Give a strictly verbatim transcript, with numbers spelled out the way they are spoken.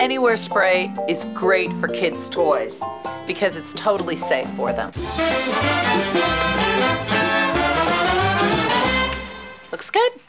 Anywhere spray is great for kids' toys because it's totally safe for them. Looks good.